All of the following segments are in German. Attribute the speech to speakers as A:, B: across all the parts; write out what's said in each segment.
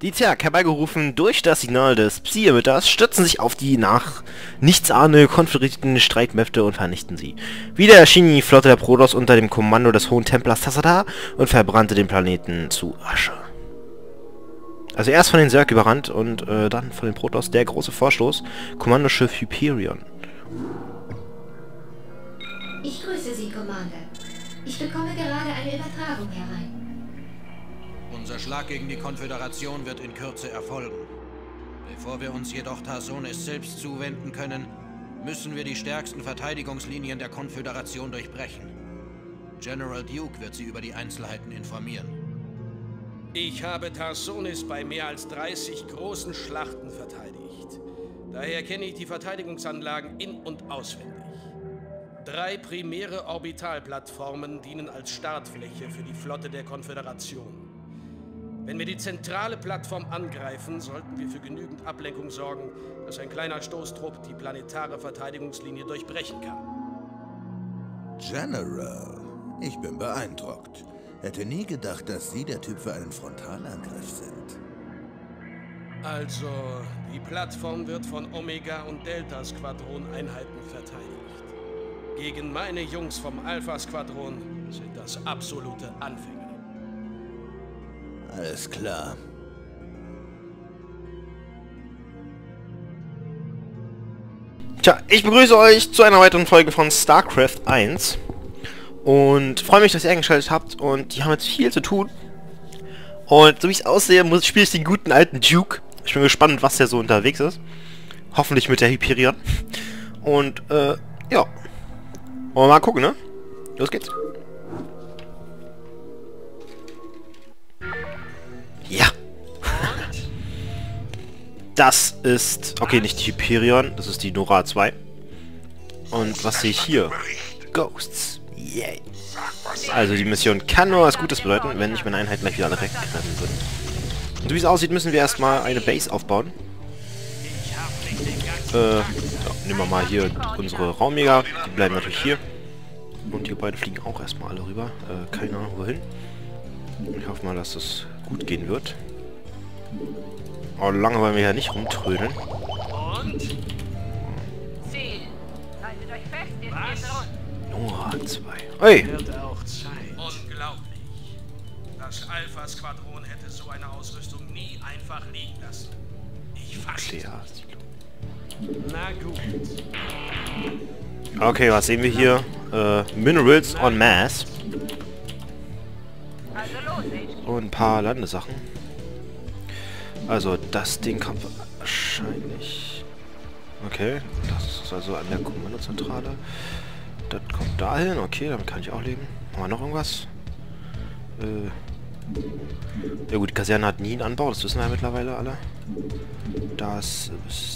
A: Die Zerg, herbeigerufen durch das Signal des Psi-Emitters, stürzen sich auf die nach nichts ahnende konföderierten Streitmächte und vernichten sie. Wieder erschien die Flotte der Protoss unter dem Kommando des Hohen Templers Tassadar und verbrannte den Planeten zu Asche. Also erst von den Zerg überrannt und dann von den Protoss der große Vorstoß, Kommandoschiff Hyperion.
B: Ich grüße Sie, Commander. Ich bekomme gerade eine Übertragung herein.
C: Unser Schlag gegen die Konföderation wird in Kürze erfolgen. Bevor wir uns jedoch Tarsonis selbst zuwenden können, müssen wir die stärksten Verteidigungslinien der Konföderation durchbrechen. General Duke wird Sie über die Einzelheiten informieren.
D: Ich habe Tarsonis bei mehr als 30 großen Schlachten verteidigt. Daher kenne ich die Verteidigungsanlagen in- und auswendig. 3 primäre Orbitalplattformen dienen als Startfläche für die Flotte der Konföderation. Wenn wir die zentrale Plattform angreifen, sollten wir für genügend Ablenkung sorgen, dass ein kleiner Stoßtrupp die planetare Verteidigungslinie durchbrechen kann.
E: General, ich bin beeindruckt. Hätte nie gedacht, dass Sie der Typ für einen Frontalangriff sind.
D: Also, die Plattform wird von Omega- und Delta-Squadron-Einheiten verteidigt. Gegen meine Jungs vom Alpha-Squadron sind das absolute Anfänger.
E: Alles klar.
A: Tja, ich begrüße euch zu einer weiteren Folge von StarCraft 1 und freue mich, dass ihr eingeschaltet habt und die haben jetzt viel zu tun. Und so wie es aussehe, spiele ich den guten alten Duke. Ich bin gespannt, was der so unterwegs ist. Hoffentlich mit der Hyperion. Und, ja. Wollen wir mal gucken, ne? Los geht's. Ja. Das ist... Okay, nicht die Hyperion, das ist die Nora 2. Und was sehe ich hier? Ghosts. Yay. Also die Mission kann nur was Gutes bedeuten, wenn nicht meine Einheiten gleich wieder alle wegrennen würden. Und so wie es aussieht, müssen wir erstmal eine Base aufbauen. Ja, nehmen wir mal hier unsere Raumjäger. Die bleiben natürlich hier. Und die beiden fliegen auch erstmal alle rüber. Keine Ahnung wohin. Ich hoffe mal, dass das gut gehen wird. Aber lange wollen wir ja nicht rumtrödeln.
F: Und? Ziel. Haltet euch fest, jetzt geht's rund.
A: Nora 2. Hey!
D: Unglaublich. Das Alpha-Squadron hätte so eine Ausrüstung nie einfach liegen lassen. Ich fasse es nicht. Na gut.
A: Okay, was sehen wir hier? Minerals en masse.
F: Also los, HQ.
A: Und ein paar Landesachen. Also das Ding kommt wahrscheinlich... Okay, das ist also an der Kommandozentrale. Das kommt dahin, okay, damit kann ich auch leben. Haben wir noch irgendwas? Ja gut, die Kaserne hat nie einen Anbau, das wissen wir ja mittlerweile alle. Das ist...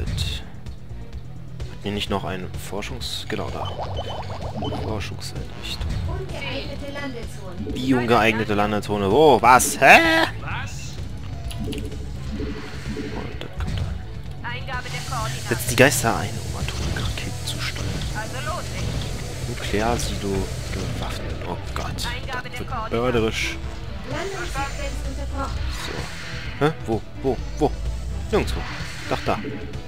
A: Hat hier nicht noch ein Genau, da. Forschungseinrichtung.
B: Ungeeignete Landezone.
A: Wie ungeeignete Landezone. Oh, was? Hä?
D: Was?
A: Und das kommt da.
F: Eingabe der Koordinaten.
A: Setzt die Geister ein, um Atomraketen zu steuern.
F: Also los, HQ.
A: Nuklearsilo bewaffnen. Oh Gott.
F: Eingabe der
A: Das wird
F: Koordinaten.
A: mörderisch.
B: Landungsfrequenz unterbrochen.
A: So. Hä? Wo? Nirgendwo. Doch, da.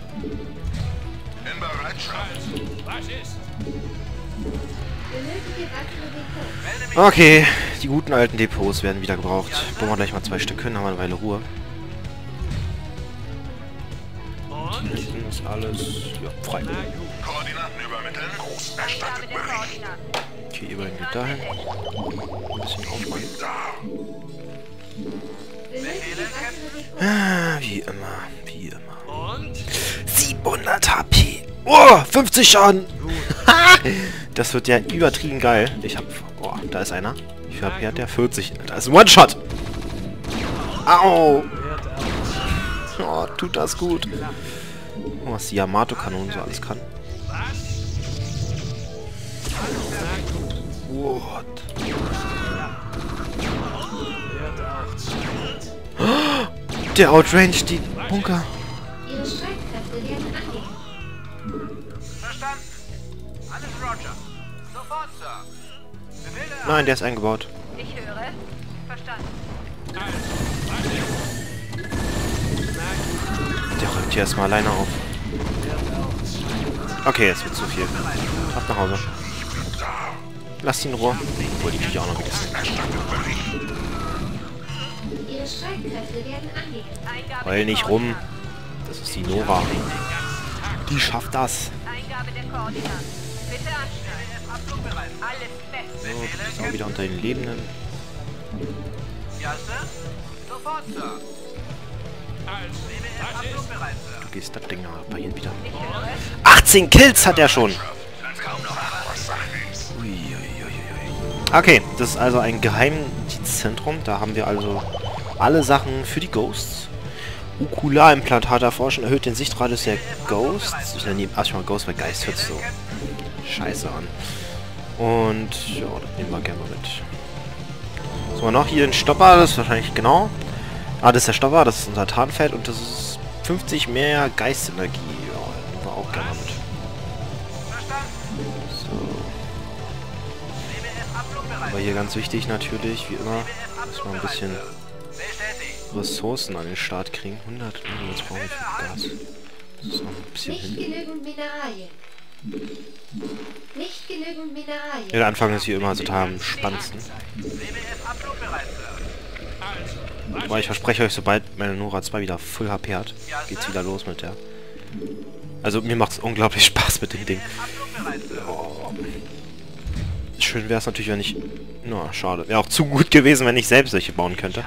E: In Bereitschaft.
D: Was ist?
B: Benötige weitere Depots.
A: Okay, die guten alten Depots werden wieder gebraucht. Bauen wir gleich mal 2 Stück hin, haben wir eine Weile Ruhe.
D: Und?
A: Hinten ist alles ja, frei.
E: Koordinaten übermitteln.
F: Eingabe der Koordinaten.
A: Okay, ihr beiden geht dahin. Ein bisschen aufräumen.
B: Benötige weitere Depots.
A: Ah, wie immer.
D: Und?
A: 700 HP. Oh, 50 Schaden. Das wird ja übertrieben geil. Ich hab... Oh, da ist einer. Wie viel HP hat der? 40. Da ist ein One-Shot. Au. Oh, tut das gut. Oh, was die Yamato-Kanone so alles kann. What? Der outrange die Bunker.
B: Ihre Streitkräfte werden angegriffen.
C: Verstanden. Alles Roger. Sofort, Sir. Befehle
A: Nein, der ist eingebaut.
F: Ich höre. Verstanden.
A: Der räumt hier erstmal alleine auf. Okay, jetzt wird zu viel. Ab nach Hause. Lasst ihn in Ruhe. Obwohl, die kriege ich auch noch vergessen.
B: Ihre Streitkräfte werden angegriffen.
A: Heul nicht rum. Das ist die Nora. Die schafft das.
F: Eingabe der Koordinaten. Bitte anschneiden. Alles fest.
A: So, du bist auch wieder unter den Lebenden.
C: Ja, Sir? Sofort, Sir.
A: Du gehst das Ding noch bei ihm wieder. 18 Kills hat er schon. Okay, das ist also ein Geheimdienstzentrum. Da haben wir also alle Sachen für die Ghosts. Okularimplantat erforschen, erhöht den Sichtradius der Ghosts. Ich nenne ihn erstmal Ghost, weil Geist hört so scheiße an. Und ja, das nehmen wir gerne mal mit. So, noch hier ein Stopper, das ist wahrscheinlich genau. Ah, das ist der Stopper, das ist unser Tarnfeld und das ist 50 mehr Geistenergie. Ja, nehmen wir auch gerne mit. So. Aber hier ganz wichtig natürlich, wie immer, dass wir ein bisschen Ressourcen an den Start kriegen. 100, jetzt brauchen wir viel Gas. Das ist noch ein bisschen
B: Nicht
A: hin.
B: genügend Mineralien. Nicht genügend Mineralien.
A: Ja, der Anfang ist hier immer total am spannendsten. Aber ich verspreche euch, sobald meine Nora 2 wieder Full HP hat, geht's wieder los mit der. Also mir macht es unglaublich Spaß mit dem Ding. Oh. Schön wäre es natürlich, wenn ich... Na, schade. Wäre auch zu gut gewesen, wenn ich selbst solche bauen könnte.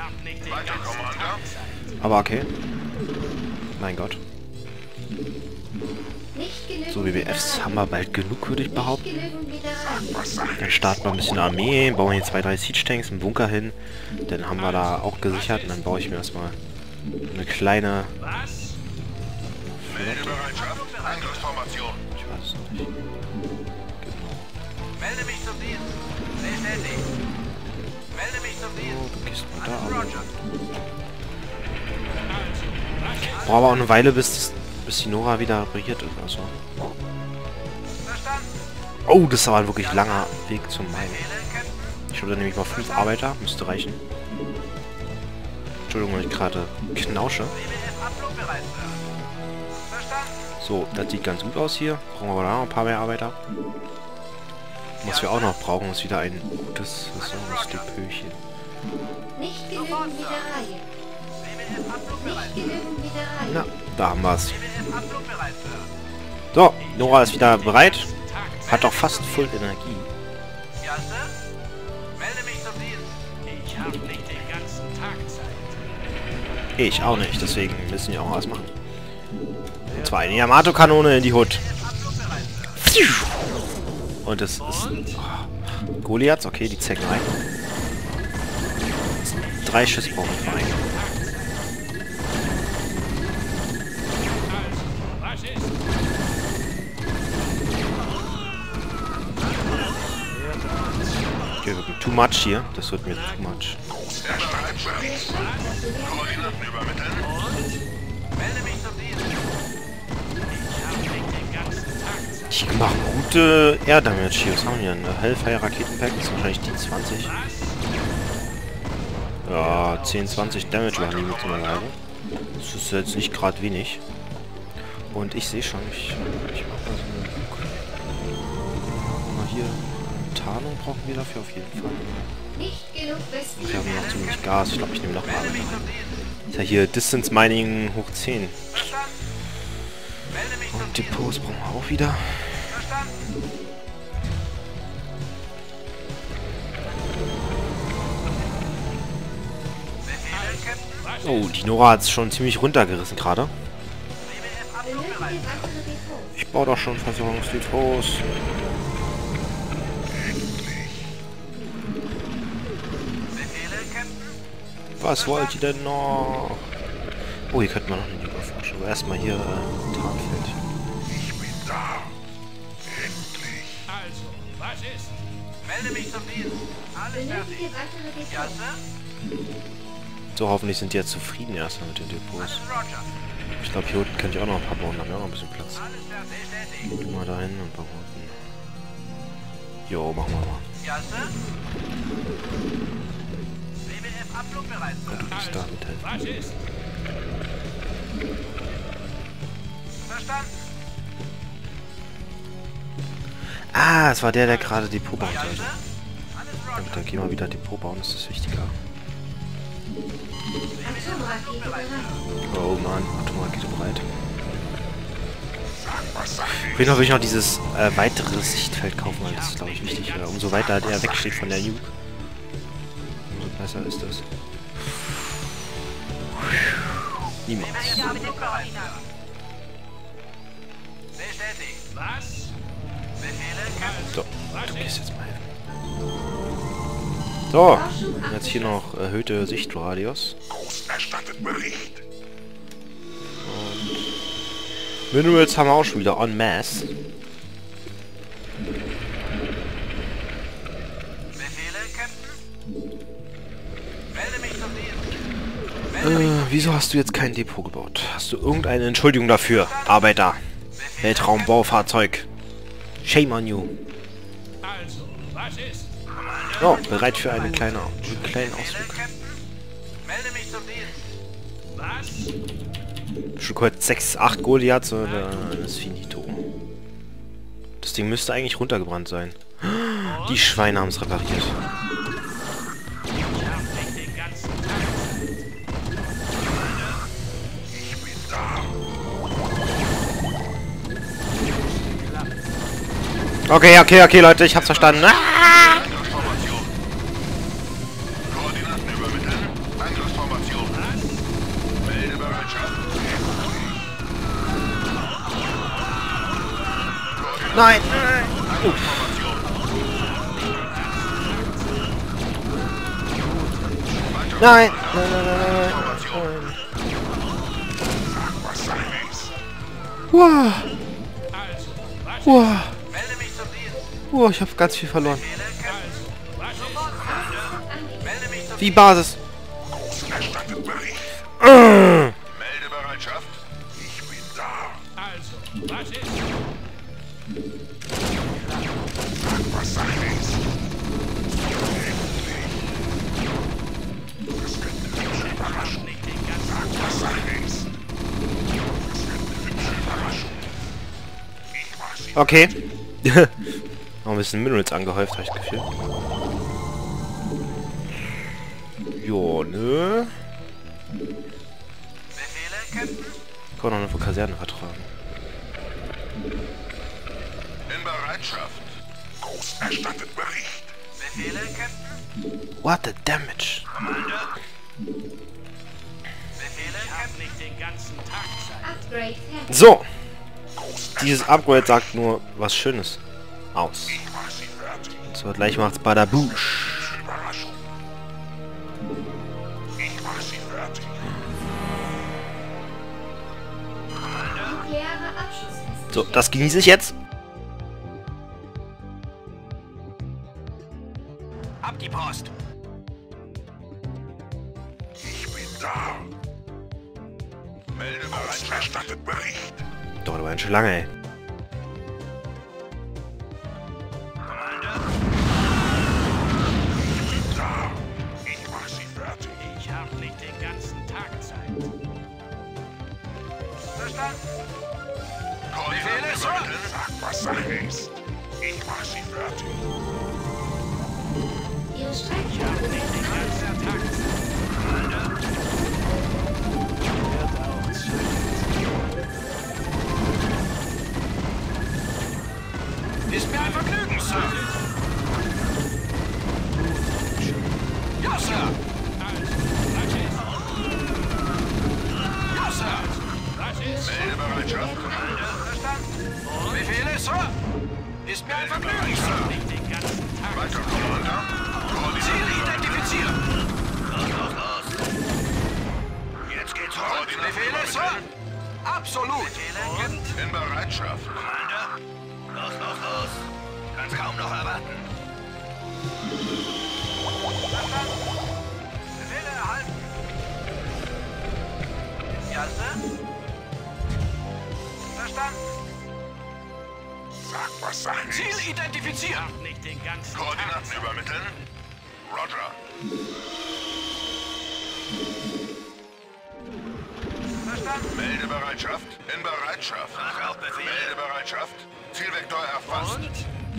A: Aber okay. Mein Gott.
B: Nicht genügend
A: So, WBFs haben wir bald genug, würde ich
B: Nicht
A: behaupten.
B: genügend Mineralien.
A: Dann starten wir ein bisschen Armee, bauen hier 2, 3 Siege-Tanks, einen Bunker hin. Dann haben wir da auch gesichert und dann baue ich mir erstmal eine kleine... Ich weiß es noch nicht. Genau.
C: Melde mich zum Dienst. Bestätigt. Melde mich zum
A: So,
C: Dienst.
A: du gehst mal da an. Braucht aber auch eine Weile, bis die Nora wieder repariert ist. Also.
C: Verstanden.
A: Oh, das ist aber ein wirklich langer Weg zum Main. Ich habe da nämlich mal 5 Arbeiter, müsste reichen. Entschuldigung, wenn ich gerade knausche.
C: Abflugbereit, Sir. Verstanden.
A: So, das sieht ganz gut aus hier. Brauchen wir aber da noch ein paar mehr Arbeiter. Was wir auch noch brauchen, ist wieder ein gutes Versorgungsdepötchen.
B: Nicht genügend Mineralien. Nicht genügend Mineralien.
A: Na, da haben wir es. So, Nora ist wieder bereit. Hat doch fast Full Energie.
C: Ja, Sir? Melde mich zum Dienst. Ich habe nicht den ganzen Tag Zeit.
A: Ich auch nicht, deswegen müssen wir auch was machen. Und zwar eine Yamato-Kanone in die Hut. Und es ist... Oh, Goliaths, okay, die Zecken rein. 3 Schüsse brauchen wir rein. Okay, wirklich too much hier. Das wird mir too much. Ich mache gute Air Damage hier. Was haben wir denn? Eine Hellfire Raketenpack ist wahrscheinlich die 20. Ja, 10, 20 Damage machen die mit so einer Waffe. Das ist jetzt nicht gerade wenig. Und ich sehe schon, ich mach mal so eine... Mal hier... Tarnung brauchen wir dafür auf jeden Fall.
B: Nicht genug
A: Und wir haben noch
B: Westlicher.
A: ziemlich Gas. Ich glaube, ich nehme noch mal rein. Ist ja hier Distance Mining hoch 10. Und Depots brauchen wir auch wieder. Oh, die Nora hat es schon ziemlich runtergerissen gerade.
B: Benötige weitere Depots.
A: Ich baue doch schon Versorgungsdepots. Was wollt ihr denn noch? Oh, hier könnte man noch eine Überforschung. Aber erstmal hier Tarnfeld.
E: Ich bin da.
D: Also, was ist?
C: Melde mich zum Dienst. Alles fertig.
B: Benötige weitere
C: Ja,
B: Depots.
C: Sir?
A: So, hoffentlich sind die jetzt zufrieden erstmal mit den Depots.
C: Roger.
A: Ich glaube, hier unten könnte ich auch noch ein paar bauen. Da haben wir auch noch ein bisschen Platz.
C: Alles fertig. Bestätigt.
A: Mal dahin und bauen unten. Jo, machen wir mal.
C: Ja, Sir? WBF abflugbereit, Sir.
A: Und du bist da mit helfen.
D: Was ist?
F: Verstanden.
A: Ah, es war der gerade Depot bauen sollte.
F: Alles
A: Ja,
F: Roger.
A: dann gehen wir wieder Depot bauen, das ist wichtiger.
B: Atomrakete bereit.
A: Oh Mann, Atomrakete bereit. Auf jeden Fall will ich noch dieses weitere Sichtfeld kaufen, weil das ist, glaube ich, wichtig. Umso weiter der wegsteht von der Nuke, umso besser ist das. Niemals.
F: Ich habe den Koordinaten. Bestätigt. Was? Befehle, Captain.
A: So, du gehst jetzt mal helfen. So, jetzt hier noch erhöhte Sichtradius.
E: Ghost erstattet Bericht.
A: Minerals haben wir auch schon wieder en masse.
F: Befehle, Captain. Melde mich zum Dienst.
A: Wieso hast du jetzt kein Depot gebaut? Hast du irgendeine Entschuldigung dafür, Arbeiter? Weltraumbaufahrzeug. Shame on you.
D: Also, was ist?
A: Oh, bereit für einen kleinen Ausflug.
F: Captain. Melde mich zum Dienst.
D: Was?
A: Schon kurz 6, 8 Goliaths oder das Finito. Das Ding müsste eigentlich runtergebrannt sein. Die Schweine haben es repariert.
D: Den ganzen Tag.
A: Okay, Leute, ich hab's verstanden. Ah!
E: Koordinaten übermitteln. Angriffsformation. Meldebereitschaft.
A: Nein! Nein! Nein! Wow! Wow!
F: Melde mich zum Dienst.
A: Wow, ich habe ganz viel verloren.
F: Befehle, Captain. Melde mich zum
A: Wie Basis.
E: Ghost erstattet Bericht. Meldebereitschaft. Ich bin da.
D: Also, was ist?
E: Was Sache ist.
D: Nicht den ganzen
E: Was Sache ist.
A: Okay. Noch ein bisschen Minerals angehäuft, habe ich das Gefühl. Jo, ne?
F: Befehle, Captain.
A: Kann man noch eine Kaserne vertragen.
E: In Bereitschaft. Ghost erstattet Bericht.
F: Befehle, Captain.
A: What the damage?
F: Befehle, Captain.
D: Nicht den ganzen Tag Zeit.
B: Upgrade fertig.
A: So. Dieses Upgrade sagt nur was Schönes aus.
E: Ich mach sie fertig.
A: So, gleich macht's Badabusch.
E: Überraschung. Ich mach sie fertig.
B: Nukleare Abschusstest.
A: So, das genieße ich jetzt.
F: Ab die Post.
E: Ich bin da. Meldebereitschaft. Erstattet Bericht.
A: Dauert aber ganz schön lange, ey.
E: Ich bin da. Ich mach sie fertig.
D: Ich hab nicht den ganzen Tag Zeit.
F: Verstanden.
E: Koordinaten
F: Befehle, Sir.
E: übermitteln. Sag, was Sache ist. Ich mach sie fertig.
B: Ihre Streitkräfte werden
D: Ganzer Tag Zeit.
F: Ist mir ein Vergnügen, Sir. Ja, Sir. Ja, Sir.
E: Meldebereitschaft.
F: Verstanden. Befehle, Sir. Ist mir ein Vergnügen, Sir.
D: Nicht den ganzen Tag.
E: Weiter, Commander.
F: Ziel identifiziert.
E: Jetzt geht's los.
F: Befehle, Sir. Absolut.
E: In Bereitschaft.
F: Los. Kann's kaum noch erwarten. Befehle erhalten. Ja, Sir. Verstanden.
E: Sag, was Sache ist.
F: Ziel identifiziert.
D: Nicht den ganzen
E: Koordinaten
D: Tag.
E: übermitteln. Roger.
F: Verstanden.
E: Meldebereitschaft. In Bereitschaft.
C: Mach auf Befehl.
E: Meldebereitschaft. Zielvektor erfasst.
D: Und?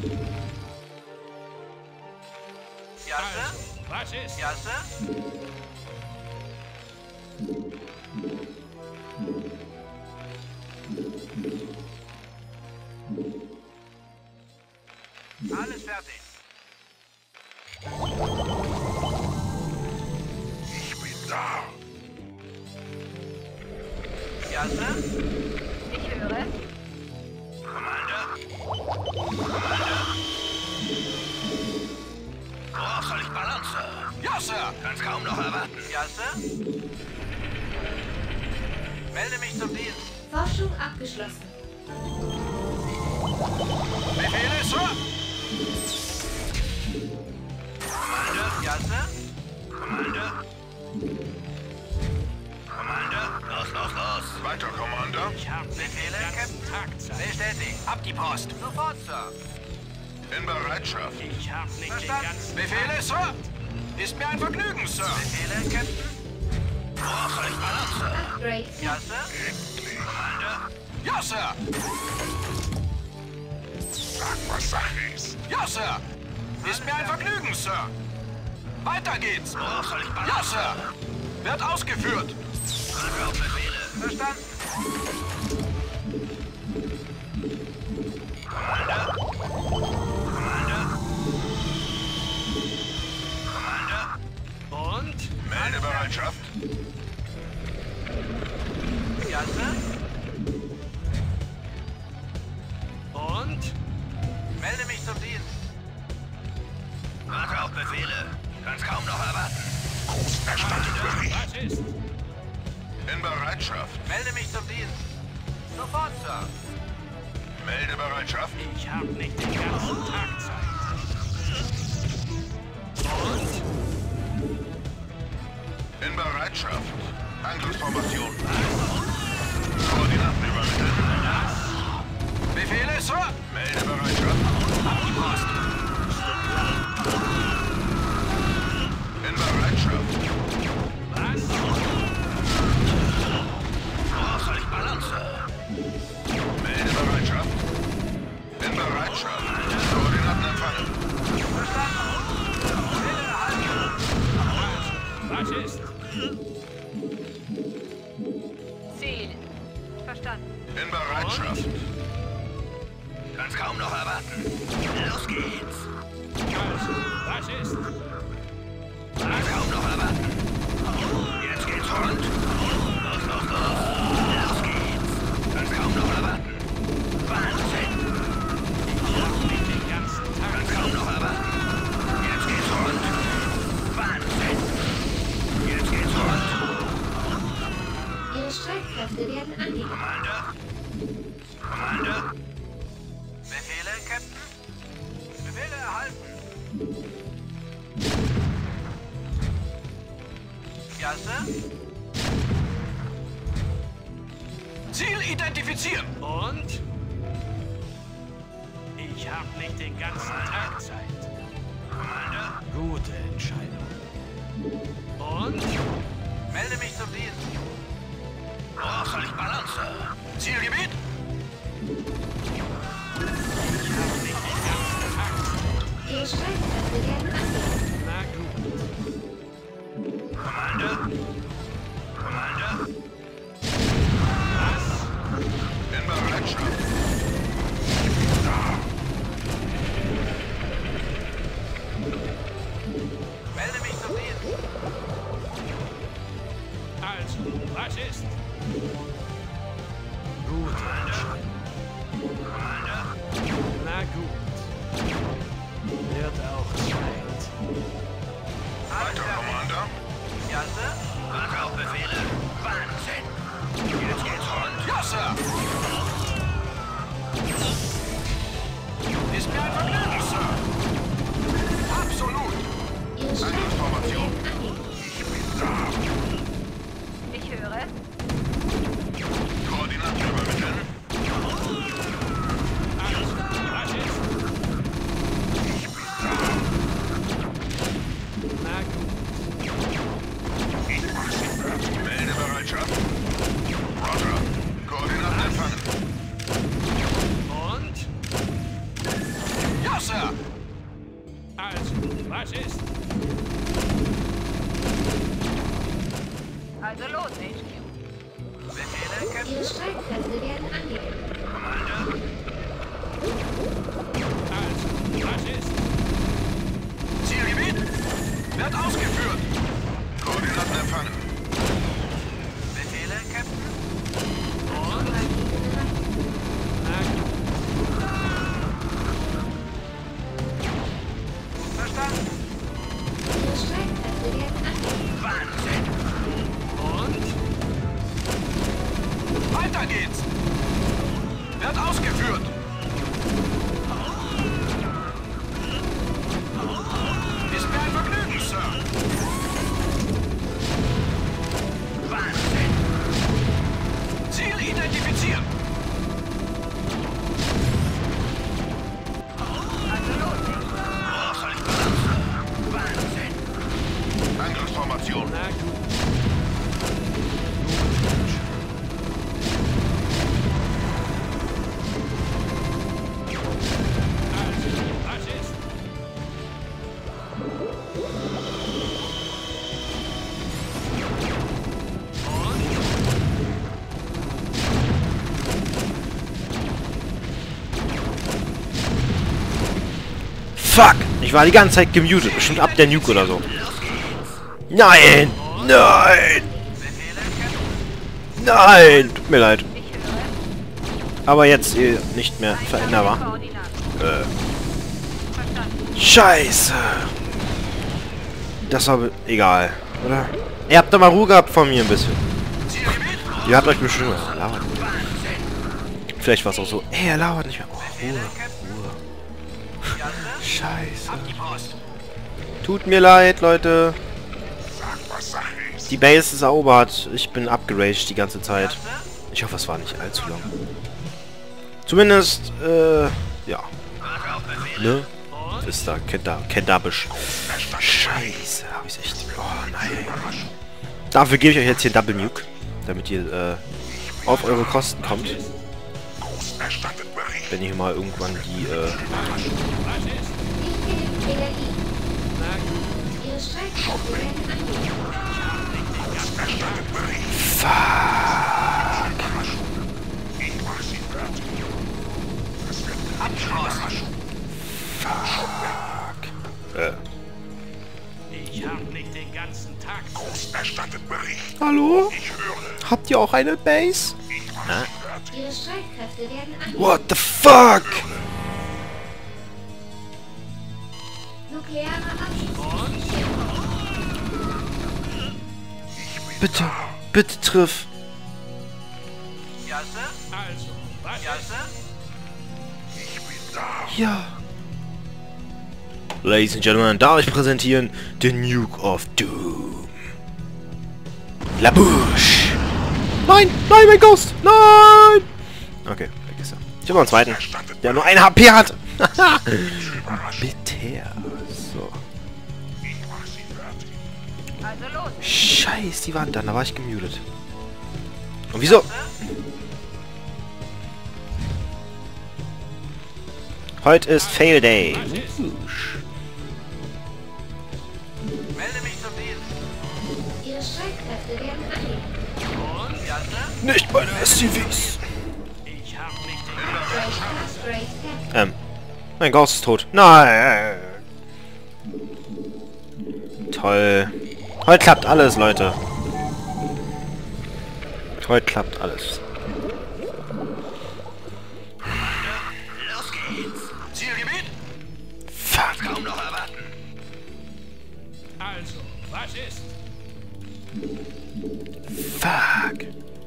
C: Ja,
D: Also,
C: Sir?
D: was ist?
C: Ja, Sir? Alles fertig.
E: Ich bin da.
C: Ja, Sir?
F: Ich höre.
C: Commander? Commander? Worauf soll ich ballern, Sir? Ja, Sir! Kann's kaum noch erwarten. Ja, Sir? Melde mich zum Dienst.
B: Forschung abgeschlossen.
C: Befehle, Sir! Commander? Ja, Sir? Commander? Commander? Los, los, los!
E: Weiter, Commander.
D: Ich habe
C: Befehle,
D: den ganzen
C: Captain?
D: Tag Zeit.
C: Bestätigt. Ab die Post. Sofort, Sir.
E: In Bereitschaft.
D: Ich habe nicht den
C: Verstanden.
D: ganzen
C: Befehle, Sir! Ist mir ein Vergnügen, Sir. Befehle, Captain? Worauf soll ich ballern, Sir?
B: Upgrade.
C: Ja, Sir? Commander? Ja, Sir!
E: Sag, was Sache ist.
C: Ja, Sir! Ist mir ein Vergnügen, Sir! Weiter geht's! Worauf soll ich ballern? Ja, Sir! Wird ausgeführt! Danke auf Befehle. Verstanden. Commander? Commander? Commander?
D: Und?
E: Meldebereitschaft.
C: Ja, Sir?
D: Und?
C: Melde mich zum Dienst. Warte auf Befehle. Kann's kaum noch erwarten.
E: Erstattet Bericht.
D: Was ist?
E: In Bereitschaft.
C: Melde mich zum Dienst. Sofort, Sir.
E: Meldebereitschaft.
D: Ich habe nicht den ganzen Tag Zeit. Und?
E: In Bereitschaft. Angriffsformation. Koordinaten übermitteln.
C: Befehle, Sir.
E: Meldebereitschaft.
C: Ab die Post.
E: In Bereitschaft.
D: Was?
C: Worauf soll ich ballern, Sir?
E: Meldebereitschaft. In Bereitschaft. Koordinaten empfangen.
C: Verstanden. Befehle erhalten.
D: Was ist?
F: Ziel. Verstanden.
E: In Bereitschaft.
C: Kann's kaum noch erwarten. Los geht's.
D: Also, was ist?
C: Kann's kaum noch erwarten. Jetzt geht's rund. Los, los, los. Los geht's. Kann's kaum noch erwarten. Wahnsinn.
D: Ich habe nicht den ganzen Tag
C: Kann's kaum noch erwarten. Jetzt geht's rund. Wahnsinn. Jetzt geht's rund.
B: Ihre Streitkräfte werden angegriffen.
C: Commander? Commander? Befehle, Captain? Befehle erhalten. Ja, Sir? Ziel identifizieren.
D: Und? Ich habe nicht den ganzen Tag Zeit.
C: Commander?
D: Gute Entscheidung. Und?
C: Melde mich zum Dienst. Worauf soll ich ballern, Sir? Zielgebiet?
D: Ich habe nicht den ganzen Tag Zeit.
B: Ihre Streitkräfte werden angegriffen.
D: Na gut.
C: Commander? Commander?
D: Was?
E: In Bereitschaft.
C: Melde mich zum Dienst.
D: Also, was ist? Gute Entscheidung.
C: Commander?
D: Na gut. Wird auch Zeit.
E: Weiter, Commander.
C: Ja, Sir? Warte auf Befehle. Wahnsinn. Jetzt geht's rund. Ja, Sir. Ist mir ein Vergnügen, Sir. Absolut.
B: Ihre Streitkräfte
E: Angriffsformation.
B: werden angegriffen.
E: Ich bin da.
F: Ich höre.
E: Koordinaten übermitteln.
D: Also, was ist? Na gut.
E: Meldebereitschaft. Roger.
D: Also, was ist?
F: Also los, HQ. Befehle, Captain.
B: Ihre Streitkräfte werden angegriffen.
D: Also, was ist?
C: Zielgebiet wird ausgeführt. Koordinaten empfangen.
F: Befehle, Captain.
D: Na gut.
F: Verstanden.
B: Ihre Streitkräfte werden angegriffen.
C: Wahnsinn.
D: Und?
C: Weiter geht's. Wird ausgeführt. Ist mir ein Vergnügen, Sir. Wahnsinn. Ziel identifiziert.
F: Also los,
C: Wahnsinn. Angriffsformation.
D: Na gut. Also, was ist?
A: Fuck! Ich war die ganze Zeit gemutet. Bestimmt ab der Nuke oder so. Nein! Nein! Nein! Tut mir leid. Aber jetzt nicht mehr veränderbar.
F: Koordinaten. Verstanden.
A: Scheiße! Das war egal, oder? Ihr habt doch mal Ruhe gehabt von mir ein bisschen.
C: Zielgebiet.
A: Ihr habt euch bestimmt... Er lauert. Vielleicht war es auch so... Ey, er lauert nicht mehr. Oh, Ruhe. Scheiße. Tut mir leid, Leute. Die Base ist erobert. Ich bin abgeraged die ganze Zeit. Ich hoffe, es war nicht allzu lang. Zumindest, ja. Ne? Ist da, kennt da Scheiße, hab ich's echt. Oh nein. Dafür gebe ich euch jetzt hier Double Nuke, damit ihr auf eure Kosten kommt. Wenn ich mal irgendwann die
B: Nicht genügend Energie. Ihre Streitkräfte werden angegriffen.
D: Ich hab nicht den ganzen Tag.
A: Hallo? Habt ihr auch eine Base?
B: Ihre Streitkräfte werden angegriffen.
A: What the fuck?
B: Nuklearer Abschluss.
A: Bitte, bitte triff.
F: Ja, Sir?
D: Also, was
F: Ja,
D: ist?
F: Sir?
A: Ja. Ladies and Gentlemen, darf ich präsentieren den Nuke of Doom. La Bouche. Nein, nein, mein Ghost. Nein. Okay, vergiss er. Ich habe noch einen zweiten, der nur 1 HP hat. Bitte. So.
F: Also los.
A: Scheiß, die Wand an, da war ich gemutet. Und wieso? Heute ist Fail Day.
F: Melde mich zum Dienst.
B: Ihre Streitkräfte werden angegriffen.
F: Ja, Sir?
A: Nicht meine SCVs.
D: Ich hab nicht den
B: Grace Pass, Grace Captain.
A: Mein Ghost ist tot. Nein. Toll. Heute klappt alles, Leute. Heute klappt alles.
C: Los geht's. Zielgebiet.
A: Fuck.
C: Kaum noch erwarten.
D: Also, was ist?
A: Fuck.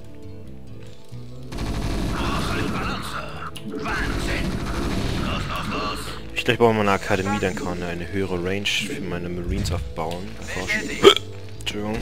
C: Wahnsinn. Los, los, los.
A: Ich glaube, ich brauche mal eine Akademie, dann kann man eine höhere Range für meine Marines aufbauen. Erforschen. Entschuldigung.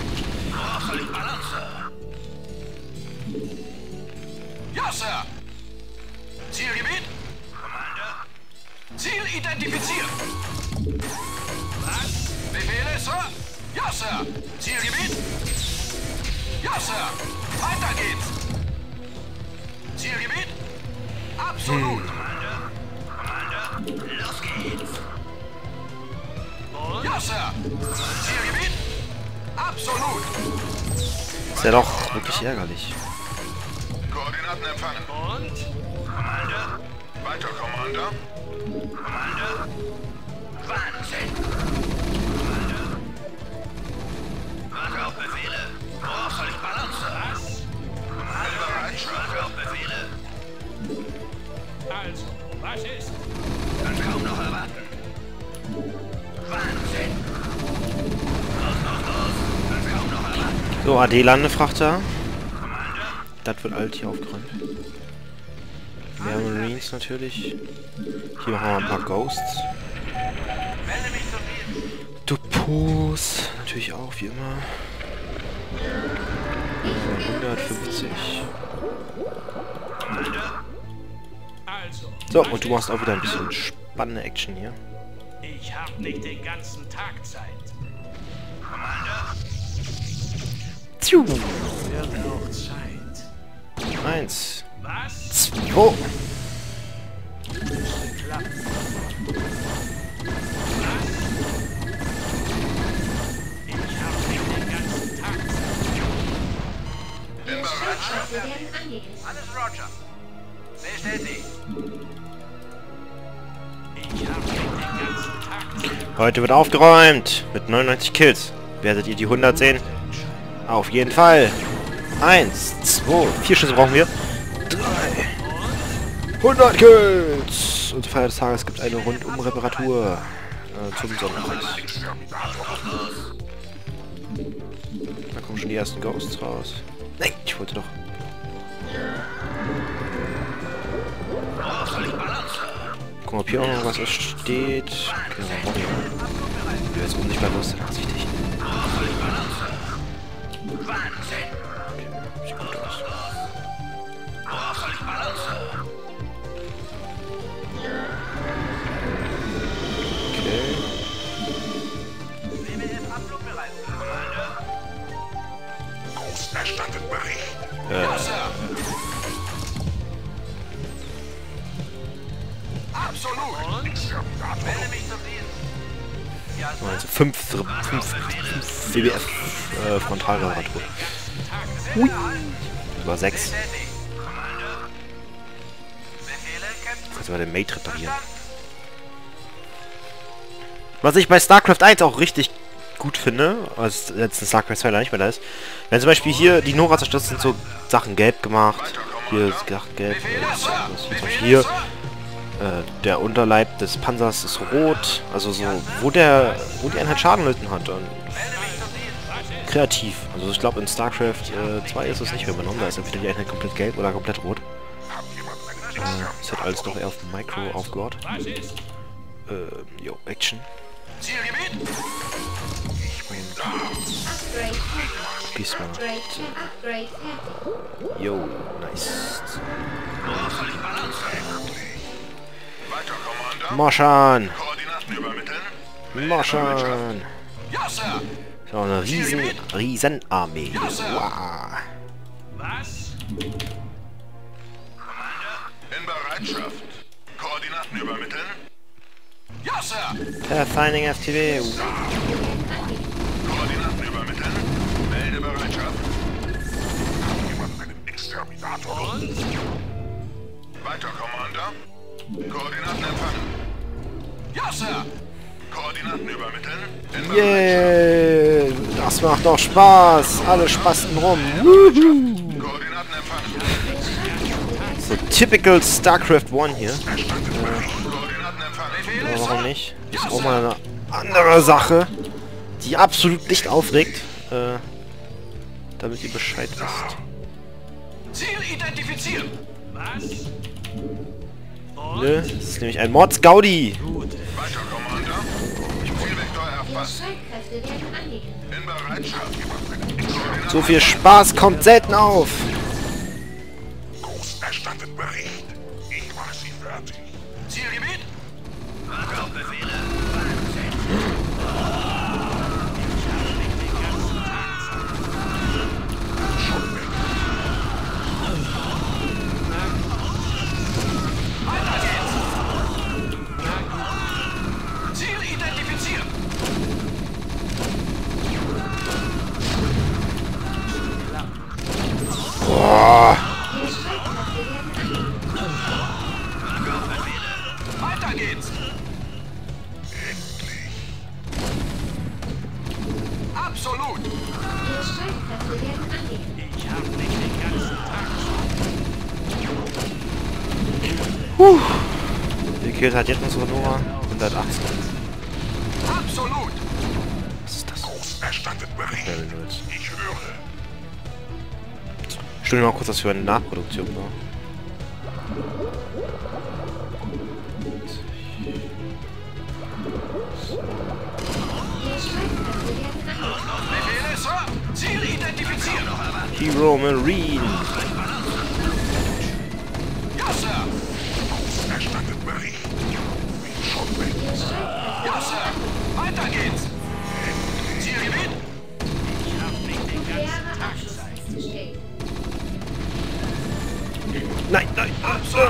C: Ja, Sir. Zielgebiet. Commander. Ziel identifiziert. Was? Befehle, Sir? Ja, Sir. Zielgebiet. Ja, Sir. Weiter geht's. Zielgebiet. Absolut. Commander. Commander. Los geht's. Ja, Sir. Zielgebiet? Absolut.
A: Ist ja doch wirklich ärgerlich.
E: Koordinaten empfangen.
C: Und? Commander?
E: Weiter, Commander.
C: Commander? Wahnsinn. Commander? Warte auf Befehle. Worauf soll ich balancieren? Was? Commander? Warte auf Befehle.
D: Also, was ist?
C: Kann kaum noch erwarten. Wahnsinn. Los, los, los. Kann kaum noch erwarten.
A: So, AD-Landefrachter.
C: Commander?
A: Das wird alt hier aufgeräumt. Mehr Marines natürlich. Hier machen wir ein paar Ghosts.
C: Melde mich zu viel.
A: Depots. Natürlich auch, wie immer. 150.
D: Also,
A: So,
D: was
A: und du
D: ist?
A: machst auch wieder ein bisschen spannende Action hier.
D: Ich hab nicht den ganzen Tag Zeit.
C: Commander?
A: Tschu.
D: Wird auch Zeit.
A: 1,
D: Was?
A: 2.
D: Klappt. Ich hab nicht den ganzen Tag Zeit.
E: In Bereitschaft.
B: Wir werden angegriffen.
C: Alles Roger. Bestätigt.
D: Ich hab nicht den ganzen Tag Zeit.
A: Heute wird aufgeräumt. Mit 99 Kills. Werdet ihr die 100 sehen? Auf jeden Fall. 1, 2, 4 Schüsse brauchen wir. 3. 100 Kills. Und zur Feier des Tages gibt eine Rundum-Reparatur. Zum Sonnenfest. Da kommen schon die ersten Ghosts raus. Nein, ich wollte doch. Gucken, ob hier auch noch was steht. Okay, warum nicht? Wenn du jetzt oben nicht mehr los, dann ist wichtig. Okay, sieht gut aus. Okay.
E: Erstattet Bericht.
C: Absolut. Melde mich zum Dienst. Ja, Sir.
A: Also 5 WBF Frontalreparatur. Über 6.
C: Bestätigt. Commander? Befehle, Captain?
A: Kannst du mal den Mate reparieren. Was ich bei StarCraft 1 auch richtig gut finde, als jetzt in StarCraft 2 leider nicht mehr da ist, wenn zum Beispiel hier die Nora zerstört, sind so Sachen gelb gemacht. Hier ist Sachen gelb. Hier zum Beispiel hier. Der Unterleib des Panzers ist rot. Also so, wo die Einheit Schaden erlitten hat. Und kreativ. Also ich glaube in StarCraft 2 ist es nicht mehr übernommen. Da ist entweder die Einheit komplett gelb oder komplett rot. Das hat alles doch eher auf Micro aufgehört.
D: Was ist?
A: Jo, Action.
C: Zielgebiet?
B: Upgrade fertig.
A: Diesmal.
B: Upgrade fertig.
A: Jo, nice.
E: Weiter, Commander.
A: Marschan!
E: Koordinaten übermitteln.
A: Marschan!
C: Ja, Sir.
A: So eine Riesenarmee. Wow.
D: Was?
E: In Bereitschaft. Koordinaten übermitteln.
C: Ja, Sir.
A: Pathfinding FTW.
E: Koordinaten übermitteln. Meldebereitschaft. Einen Exterminator. Weiter, Commander. Koordinaten empfangen.
C: Ja, Sir.
E: Koordinaten übermitteln. In
A: Yeah! Das macht doch Spaß! Alle spasten rum! Woohoo!
E: Koordinaten empfangen.
A: So typical StarCraft 1 hier.
E: Koordinaten empfangen.
A: Aber warum nicht? Ist auch mal eine andere Sache, die absolut nicht aufregt. Damit ihr Bescheid wisst.
C: Ziel identifizieren.
D: Was?
A: Ne? Das ist nämlich ein Mordsgaudi.
E: Weiter, Commander. Zielvektor
B: Ihre
E: erfasst.
B: Streitkräfte werden angegriffen.
E: In Bereitschaft.
A: So viel Spaß kommt selten auf.
E: Groß erstattet Bericht. Ich mach sie fertig.
C: Zielgebiet? Warte auf Befehle. Weiter geht's. Ziel identifizieren.
D: Absolut!
B: Ihre Streitkräfte werden angegriffen.
F: Ich habe nicht den ganzen Tag.
A: Gekillt hat jetzt noch so Nora. 118.
D: Absolut!
A: Was ist das?
E: Erstattet Bericht.
A: Level 0.
E: Ich höre.
A: Stell dir mal kurz das für eine Nachproduktion war.
B: Ihre Streitkräfte werden angegriffen.
D: Befehle, Sir! Ziel identifizieren!
A: Hero Marine.
D: Ja, Sir!
E: Erstattet Bericht. Schon weg.
B: Ihre Streitkräfte
D: Ja, Sir! Weiter geht's! Zielgebiet!
F: Ich habe nicht den ganzen
B: nukleare
F: Tag
B: Abschlussliste steht.
A: Nein, nein.
D: Absolut!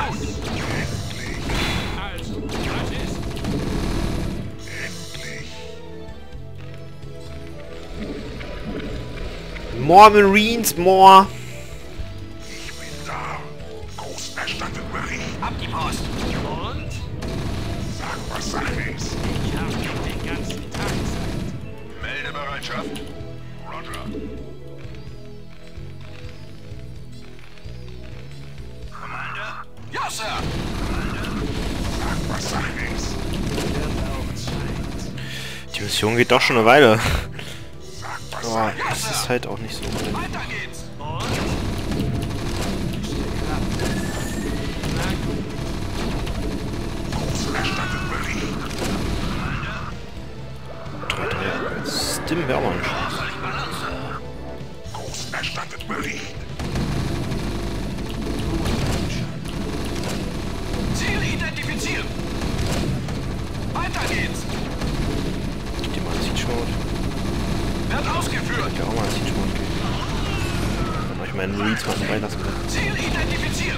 F: Also, was ist?
A: More Marines, more.
E: Ich bin da. Groß erstattet Bericht.
D: Ab die Post!
F: Und?
E: Sag, was Sache ist.
F: Ich habe nicht den ganzen Tag Zeit.
E: Meldebereitschaft. Roger.
D: Commander? Ja, Sir!
E: Sag, was Sache ist.
F: Wird auch Zeit.
A: Die Mission geht doch schon eine Weile.
E: Sag, was
A: Aber das ist halt auch nicht so.
D: Weiter geht's!
F: Und? Na gut.
E: Groß erstattet Bericht.
A: 3-3 als Stim wäre auch mal ein Chance.
E: Groß erstattet Bericht.
D: Ziel identifizieren! Weiter geht's!
A: Gib dir mal einen Siege Mode.
D: Wird ausgeführt!
A: Ich will auch mal einen Siege Mode geben. Wenn euch meinen Marines mal freilassen will.
D: Ziel identifizieren!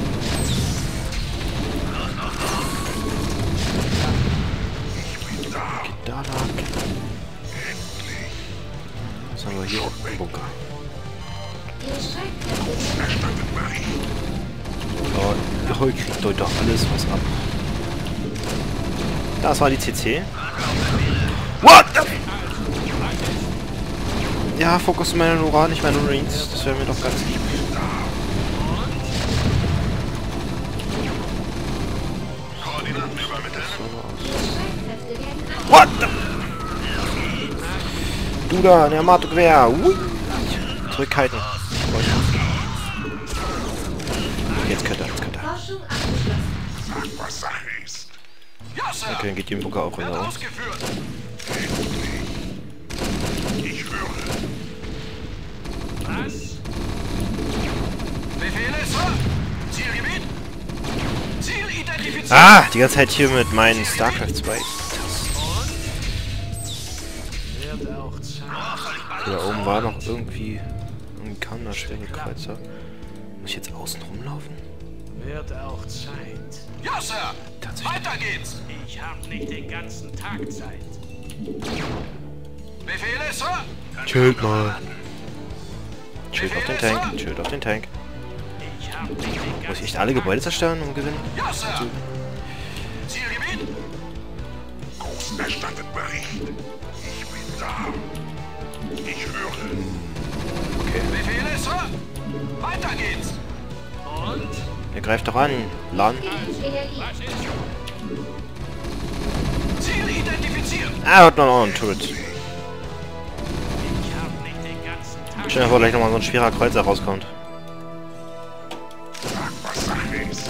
A: Geht da lang. Was haben wir hier? Ein Bunker.
B: Ihre Streitkräfte werden
E: Erstattet Bericht.
A: Ja, heute kriegt euch doch alles was ab. Das war die CC. What the... Ja, Fokus meine Nora, nicht meine Marines. Das wäre mir doch ganz lieb.
E: Koordinaten übermitteln.
B: Ihre Streitkräfte werden angegriffen.
A: What the... Du da, ein Yamato-Gewehr. Ui. Zurückhalten. Jetzt könnte er, jetzt könnte er.
B: Forschung abgeschlossen.
E: Sag, was Sache ist.
D: Ja, Sir!
A: Okay, dann geht die im Bunker auch
D: Wird
A: runter.
D: ausgeführt!
E: Ich höre.
F: Was?
D: Befehle, Sir! Zielgebiet! Ziel identifizieren!
A: Ah, die ganze Zeit hier mit meinen StarCraft 2.
F: Wird auch Zeit.
A: Da oben war noch irgendwie kam da schwere Kreuzer. Muss ich jetzt außen rumlaufen?
F: Wird auch Zeit.
D: Ja, Sir!
A: Tatsächlich.
D: Weiter geht's!
F: Ich habe nicht den ganzen Tag Zeit.
D: Befehle, Sir!
A: Chillt mal. Chillt auf den Tank, chillt auf den Tank.
F: Ich habe nicht den
A: Muss
F: ganzen
A: ich echt alle Gebäude zerstören, um gewinnen?
D: Ja, Sir! Zielgebiet!
E: Groß erstattet Bericht. Ich bin da. Ich höre.
A: Okay.
D: Befehle, Sir! Weiter geht's!
F: Und?
A: Er greift doch an. Lan.
B: Energie.
F: Was ist?
D: Ziel identifizieren!
A: Ah, hat man auch einen Turret.
F: Ich habe nicht den ganzen Tag.
A: Stell dir vor, gleich nochmal so ein schwerer Kreuzer rauskommt.
E: Sag, was Sache ist.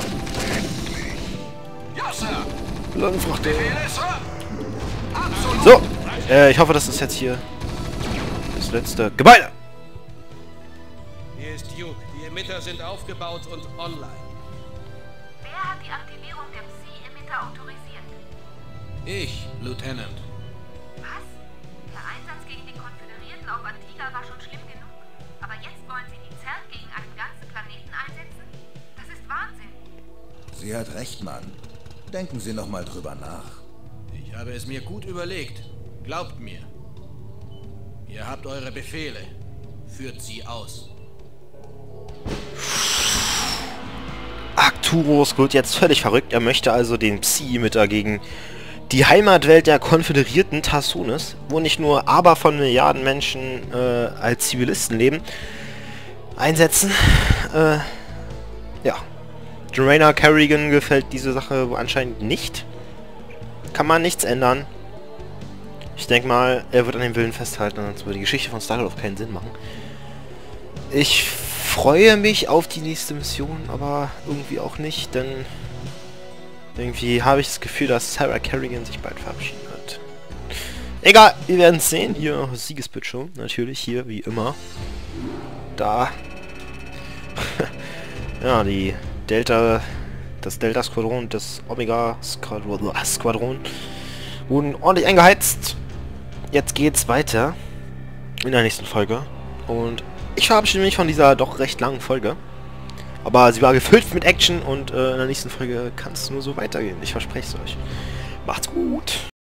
D: Ja, Sir!
A: Landfrachter.
D: Befehle, Sir! Absolut!
A: So, ich hoffe, das ist jetzt hier das letzte Gebäude.
D: Hier ist Duke. Die Emitter sind aufgebaut und online.
F: Wer hat die Aktivierung der Psi-Emitter autorisiert?
C: Ich, Lieutenant.
F: Was? Der Einsatz gegen die Konföderierten auf Antigua war schon schlimm genug. Aber jetzt wollen sie die ZERG gegen einen ganzen Planeten einsetzen? Das ist Wahnsinn.
E: Sie hat recht, Mann. Denken Sie noch mal drüber nach.
C: Ich habe es mir gut überlegt. Glaubt mir. Ihr habt eure Befehle. Führt sie aus.
A: Arcturus wird jetzt völlig verrückt. Er möchte also den Psi-Emitter gegen die Heimatwelt der konföderierten Tarsonis, wo nicht nur aber von Milliarden Menschen als Zivilisten leben, einsetzen. Ja. Rayner Kerrigan gefällt diese Sache anscheinend nicht. Kann man nichts ändern. Ich denke mal, er wird an dem Willen festhalten, sonst würde die Geschichte von Starfield keinen Sinn machen. Ich freue mich auf die nächste Mission, aber irgendwie auch nicht, denn irgendwie habe ich das Gefühl, dass Sarah Kerrigan sich bald verabschieden wird. Egal, wir werden es sehen. Hier Siegesbildschirm, natürlich, hier wie immer. Da. Ja, die das Delta-Squadron und das Omega-Squadron wurden ordentlich eingeheizt. Jetzt geht's weiter in der nächsten Folge. Und ich verabschiede mich von dieser doch recht langen Folge. Aber sie war gefüllt mit Action und in der nächsten Folge kann es nur so weitergehen. Ich verspreche es euch. Macht's gut!